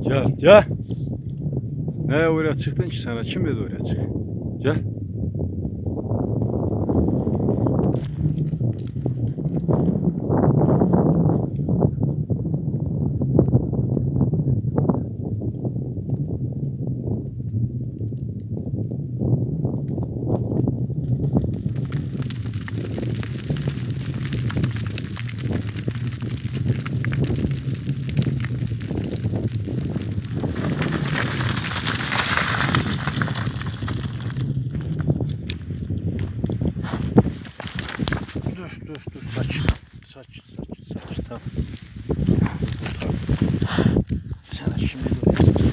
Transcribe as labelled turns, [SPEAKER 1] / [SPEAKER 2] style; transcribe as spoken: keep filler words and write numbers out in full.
[SPEAKER 1] Gel gel. Ne oraya çıktın ki sana? Kim dedi oraya çık? Gel. Dur dur dur saç. Saç saç saç tamam. Sana şimdi böyle